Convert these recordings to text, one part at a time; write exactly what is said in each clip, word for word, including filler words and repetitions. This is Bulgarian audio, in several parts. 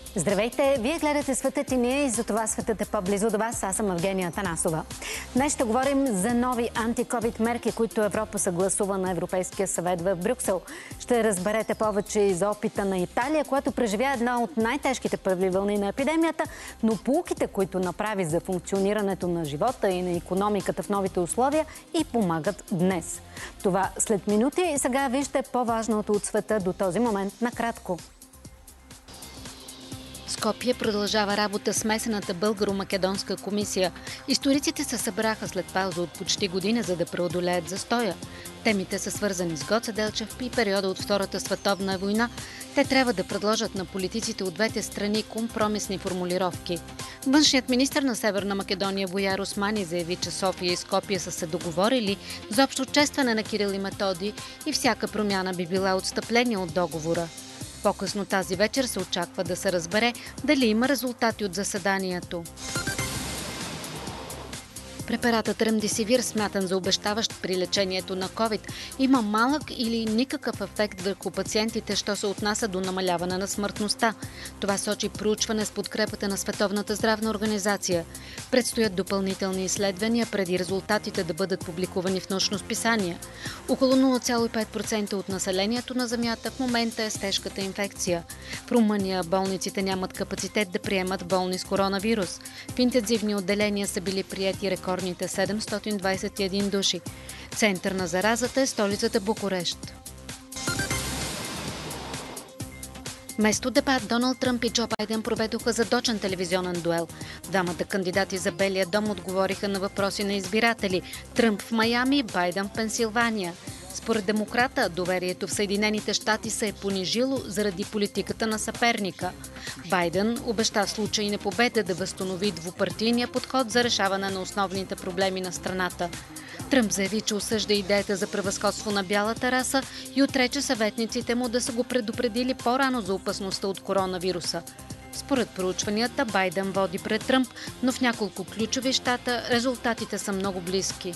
Здравейте! Вие гледате Светът и ние и за това светът е по-близо до вас. Аз съм Евгения Атанасова. Днес ще говорим за нови антиковид мерки, които Европа съгласува на Европейския съвет в Брюксел. Ще разберете повече и за опита на Италия, която преживя една от най-тежките първи вълни на епидемията, но поуките, които направи за функционирането на живота и на икономиката в новите условия, и помагат днес. Това след минути и сега вижте по-важното от света до този момент накратко. Скопие продължава работа смесената българо-македонска комисия. Историците се събраха след пауза от почти година, за да преодолеят застоя. Темите са свързани с Гоце Делчев и периода от Втората световна война. Те трябва да предложат на политиците от двете страни компромисни формулировки. Външният министър на Северна Македония Буяр Османи заяви, че София и Скопие са се договорили за общо честване на Кирил и Методий и всяка промяна би била отстъпление от договора. По-късно тази вечер се очаква да се разбере дали има резултати от заседанието. Препаратът Ремдесивир, смятан за обещаващ при лечението на ковид, има малък или никакъв ефект върху пациентите, що се отнася до намаляване на смъртността. Това сочи проучване с подкрепата на Световната здравна организация. Предстоят допълнителни изследвания преди резултатите да бъдат публикувани в научно списание. Около нула цяло и пет процента от населението на Земята в момента е с тежката инфекция. В Румъния болниците нямат капацитет да приемат болни с коронавирус. В интензивни отделения са били приети рекордни седемстотин двадесет и един души. Център на заразата е столицата Букурещ. Вместо дебат, Доналд Тръмп и Джо Байден проведоха задочен телевизионен дуел. Двамата кандидати за Белия дом отговориха на въпроси на избиратели. Тръмп в Майами, Байден в Пенсилвания. Според демократа, доверието в Съединените щати се е понижило заради политиката на съперника. Байден обеща в случай на победа да възстанови двупартийния подход за решаване на основните проблеми на страната. Тръмп заяви, че осъжда идеята за превъзходство на бялата раса и отрече съветниците му да са го предупредили по-рано за опасността от коронавируса. Според проучванията, Байден води пред Тръмп, но в няколко ключови щата резултатите са много близки.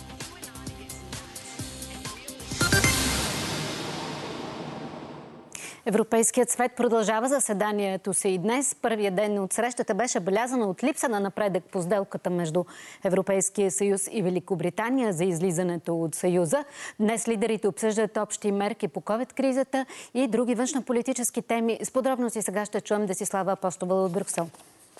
Европейският съвет продължава заседанието си и днес. Първият ден от срещата беше белязана от липса на напредък по сделката между Европейския съюз и Великобритания за излизането от Съюза. Днес лидерите обсъждат общи мерки по ковид-кризата и други външнополитически теми. С подробности сега ще чуем Десислава Апостолова от Брюксел.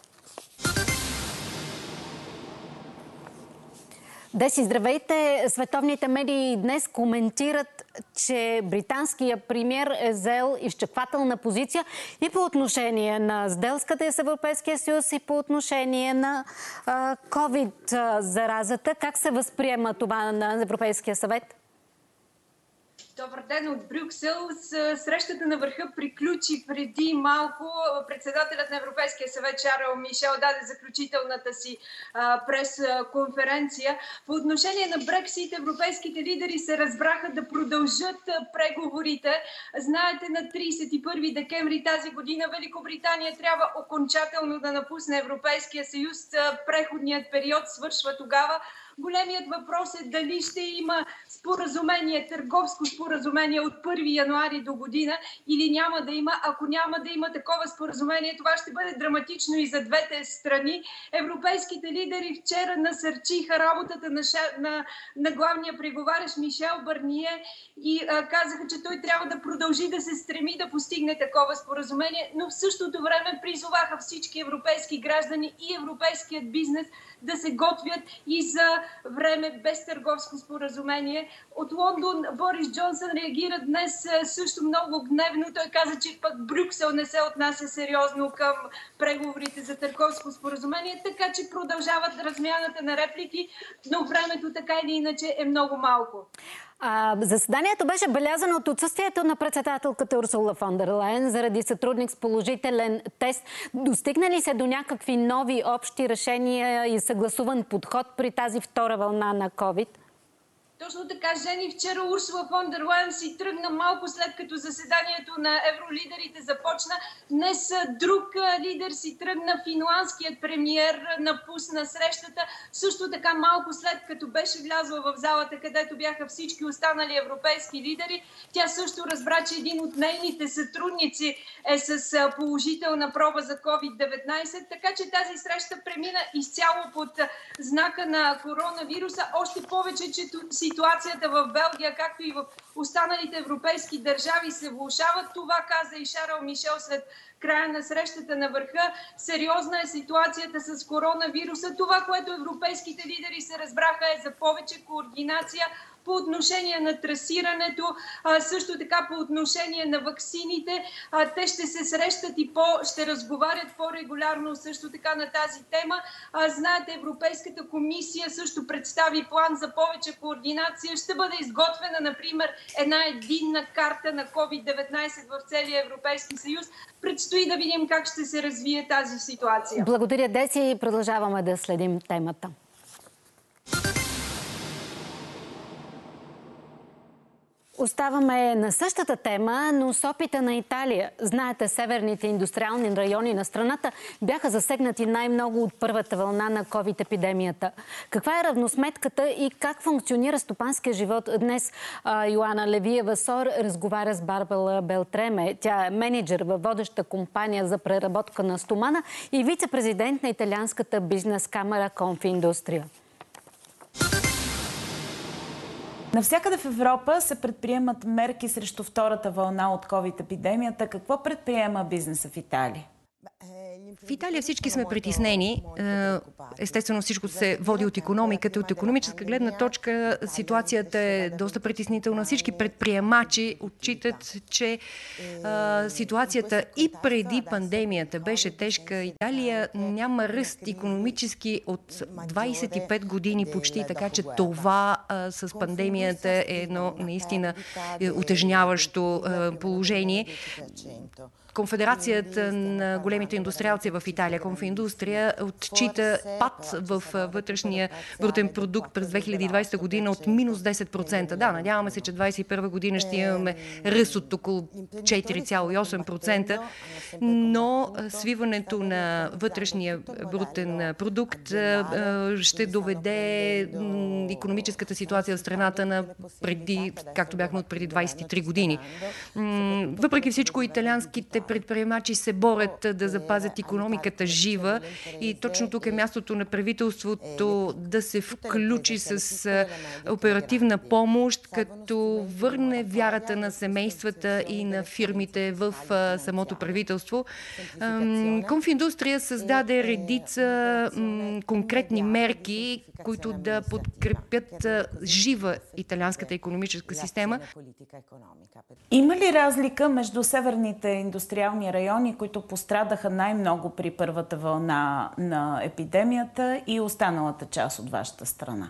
Деси, здравейте! Световните медии днес коментират, че британският премиер е взел изчаквателна позиция и по отношение на сделката с Европейския съюз, и по отношение на ковид-заразата. Как се възприема това на Европейския съвет? Добър ден от Брюксел. Срещата на върха приключи преди малко. Председателят на Европейския съвет Шарл Мишел даде заключителната си пресконференция. По отношение на Брексит, европейските лидери се разбраха да продължат преговорите. Знаете, на тридесет и първи декември тази година Великобритания трябва окончателно да напусне Европейския съюз. Преходният период свършва тогава. Големият въпрос е дали ще има споразумение, търговско споразумение от първи януари до година или няма да има. Ако няма да има такова споразумение, това ще бъде драматично и за двете страни. Европейските лидери вчера насърчиха работата на, ша... на... на главния преговарящ Мишел Барние и а, казаха, че той трябва да продължи да се стреми да постигне такова споразумение, но в същото време призоваха всички европейски граждани и европейският бизнес да се готвят и за време без търговско споразумение. От Лондон Борис Джонсън реагира днес също много гневно. Той каза, че пък Брюксел не се отнася сериозно към преговорите за търговско споразумение, така че продължават размяната на реплики, но времето така или иначе е много малко. А, заседанието беше белязано от отсъствието на председателката Урсула фон дер Лайен заради сътрудник с положителен тест. Достигна ли се до някакви нови общи решения и съгласуван подход при тази втора вълна на ковид? Точно така, Жени. Вчера Урсула фон дер Лайен си тръгна малко след като заседанието на евролидерите започна. Днес друг лидер си тръгна, финландският премиер напусна срещата. Също така малко след като беше влязла в залата, където бяха всички останали европейски лидери, тя също разбра, че един от нейните сътрудници е с положителна проба за ковид деветнайсет. Така че тази среща премина изцяло под знака на коронавируса. Още повече, че ситуацията в Белгия, както и в останалите европейски държави, се влошава. Това каза и Шарл Мишел след края на срещата на върха. Сериозна е ситуацията с коронавируса. Това, което европейските лидери се разбраха, е за повече координация по отношение на трасирането, а, също така по отношение на ваксините. А, те ще се срещат и по, ще разговарят по-регулярно също така на тази тема. А, знаете, Европейската комисия също представи план за повече координация. Ще бъде изготвена, например, една единна карта на ковид деветнайсет в целия Европейски съюз. Предстои да видим как ще се развие тази ситуация. Благодаря, Деси, и продължаваме да следим темата. Оставаме на същата тема, но с опита на Италия. Знаете, северните индустриални райони на страната бяха засегнати най-много от първата вълна на ковид-епидемията. Каква е равносметката и как функционира стопанския живот днес? Йоана Левиева-Сор разговаря с Барбара Белтреме. Тя е менеджер във водеща компания за преработка на стомана и вице-президент на италианската бизнес камара Конфиндустрия. Навсякъде в Европа се предприемат мерки срещу втората вълна от ковид-епидемията. Какво предприема бизнеса в Италия? В Италия всички сме притеснени. Естествено, всичко се води от икономиката. От икономическа гледна точка ситуацията е доста притеснителна. Всички предприемачи отчитат, че а, ситуацията и преди пандемията беше тежка. Италия няма ръст икономически от двайсет и пет години почти, така че това а, с пандемията е едно наистина утежняващо а, положение. Конфедерацията на големите индустриалци в Италия, Конфиндустрия, отчита пад в вътрешния брутен продукт през две хиляди и двайсета година от минус десет процента. Да, надяваме се, че двайсет и първа година ще имаме ръст от около четири цяло и осем процента, но свиването на вътрешния брутен продукт ще доведе икономическата ситуация в страната на преди, както бяхме от преди двайсет и три години. Въпреки всичко, италианските предприемачи се борят да запазят икономиката жива и точно тук е мястото на правителството да се включи с оперативна помощ, като върне вярата на семействата и на фирмите в самото правителство. Конфиндустрия създаде редица конкретни мерки, които да подкрепят жива италианската икономическа система. Има ли разлика между северните индустриални райони, които пострадаха най-много при първата вълна на епидемията, и останалата част от вашата страна?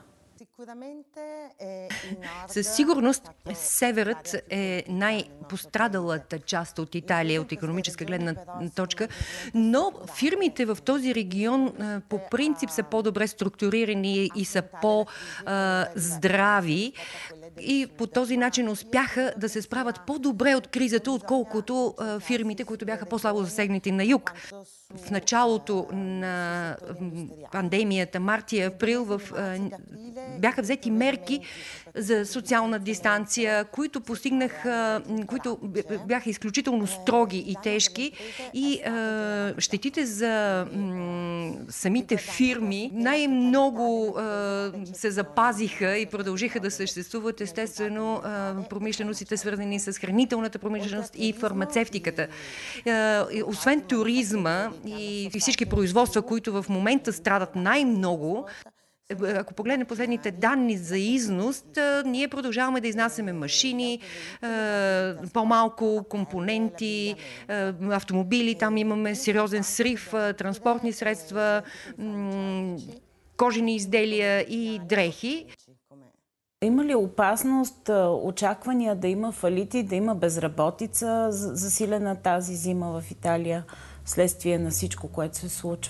Със сигурност северът е най-пострадалата част от Италия от икономическа гледна точка, но фирмите в този регион по принцип са по-добре структурирани и са по-здрави и по този начин успяха да се справят по-добре от кризата, отколкото фирмите, които бяха по-слабо засегнати на юг. В началото на пандемията, март и април, в, бяха взети мерки за социална дистанция, които постигнаха, които бяха изключително строги и тежки, и е, щетите за м, самите фирми най-много е, се запазиха и продължиха да съществуват. Естествено, е, промишленостите, свързани с хранителната промишленост и фармацевтиката. Е, освен туризма и всички производства, които в момента страдат най-много, ако погледнем последните данни за износ, ние продължаваме да изнасяме машини, по-малко компоненти, автомобили, там имаме сериозен срив, транспортни средства, кожени изделия и дрехи. Има ли опасност, очаквания да има фалити, да има безработица, засилена тази зима в Италия, вследствие на всичко, което се случва?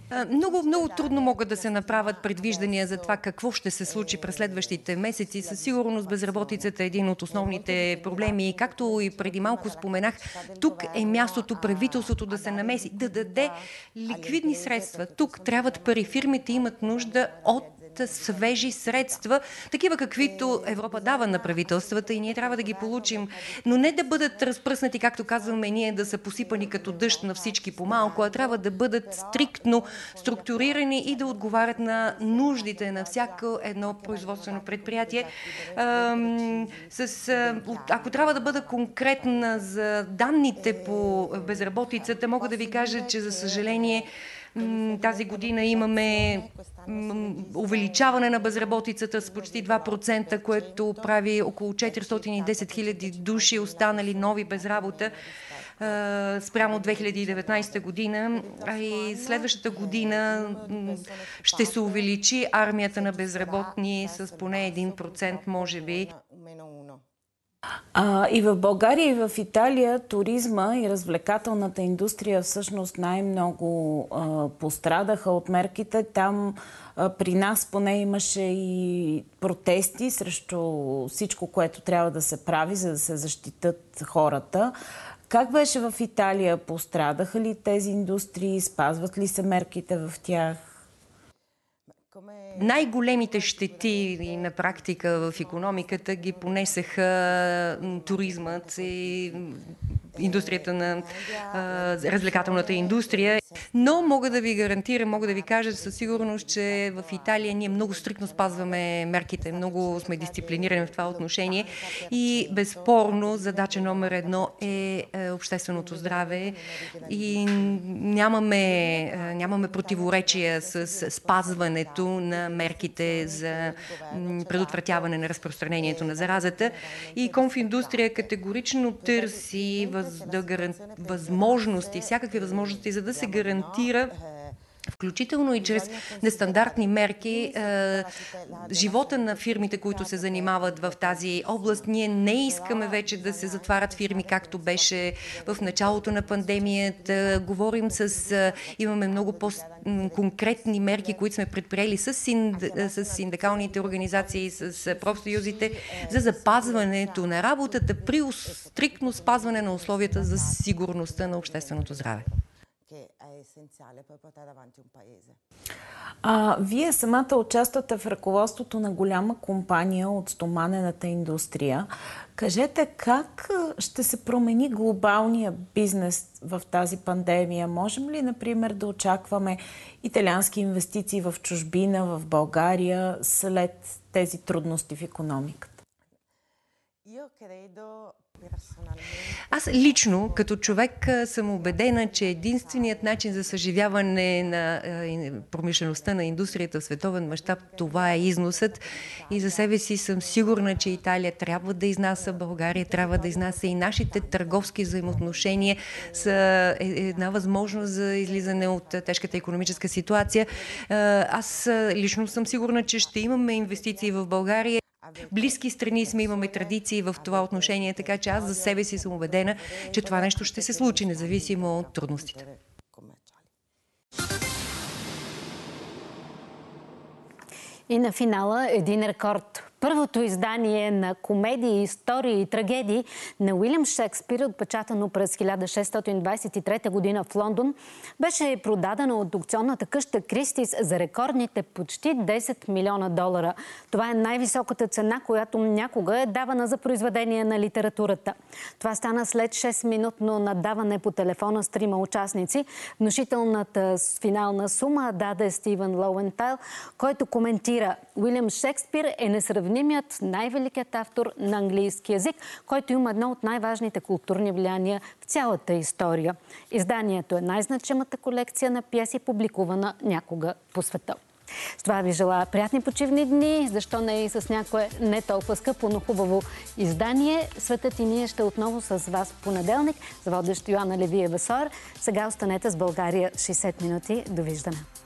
Много, много трудно могат да се направят предвиждания за това какво ще се случи през следващите месеци. Със сигурност безработицата е един от основните проблеми. И както и преди малко споменах, тук е мястото правителството да се намеси, да даде ликвидни средства. Тук трябват пари. Фирмите имат нужда от свежи средства, такива каквито Европа дава на правителствата и ние трябва да ги получим, но не да бъдат разпръснати, както казваме ние, да са посипани като дъжд на всички по-малко, а трябва да бъдат стриктно структурирани и да отговарят на нуждите на всяко едно производствено предприятие. С, ако трябва да бъда конкретна за данните по безработицата, мога да ви кажа, че за съжаление тази година имаме увеличаване на безработицата с почти два процента, което прави около четиристотин и десет хиляди души останали нови без работа спрямо две хиляди и деветнадесета година, а и следващата година ще се увеличи армията на безработни с поне един процент, може би. А, и в България, и в Италия туризма и развлекателната индустрия всъщност най-много а, пострадаха от мерките. Там а, при нас поне имаше и протести срещу всичко, което трябва да се прави, за да се защитат хората. Как беше в Италия? Пострадаха ли тези индустрии? Спазват ли се мерките в тях? Най-големите щети на практика в икономиката ги понесеха туризмът и индустрията на а, развлекателната индустрия. Но мога да ви гарантирам, мога да ви кажа със сигурност, че в Италия ние много стриктно спазваме мерките, много сме дисциплинирани в това отношение и безспорно задача номер едно е, е общественото здраве и нямаме, нямаме противоречия с спазването на мерките за предотвратяване на разпространението на заразата. И Конфиндустрия категорично търси въз, да гаран... възможности, всякакви възможности, за да се гарантира, включително и чрез нестандартни мерки, е, живота на фирмите, които се занимават в тази област. Ние не искаме вече да се затварят фирми, както беше в началото на пандемията. Говорим с... Е, имаме много по-конкретни мерки, които сме предприели с, синд, с синдикалните организации, с профсъюзите, за запазването на работата при стриктно спазване на условията за сигурността на общественото здраве. А, вие самата участвате в ръководството на голяма компания от стоманената индустрия. Кажете, как ще се промени глобалния бизнес в тази пандемия? Можем ли, например, да очакваме италиански инвестиции в чужбина, в България, след тези трудности в икономиката? Аз лично, като човек, съм убедена, че единственият начин за съживяване на промишлеността, на индустрията в световен мащаб, това е износът. И за себе си съм сигурна, че Италия трябва да изнася, България трябва да изнася и нашите търговски взаимоотношения са една възможност за излизане от тежката икономическа ситуация. Аз лично съм сигурна, че ще имаме инвестиции в България. Близки страни сме, имаме традиции в това отношение, така че аз за себе си съм убедена, че това нещо ще се случи, независимо от трудностите. И на финала един рекорд. Първото издание на комедии, истории и трагедии на Уилям Шекспир, отпечатано през хиляда шестстотин двадесет и трета година в Лондон, беше продадено от аукционната къща Кристис за рекордните почти десет милиона долара. Това е най-високата цена, която някога е давана за произведение на литературата. Това стана след шест-минутно надаване по телефона с трима участници. Внушителната финална сума даде Стивен Лоуентайл, който коментира: Уилям Шекспир е несравнимият най-великият автор на английски език, който има едно от най-важните културни влияния в цялата история. Изданието е най-значимата колекция на пиеси, публикувана някога по света. С това ви желая приятни почивни дни, защо не и с някое не толкова скъпо, но хубаво издание. Светът и ние ще отново с вас в понеделник. За водещ Йоанна Левиева Сойер. Сега останете с България шейсет минути. Довиждане.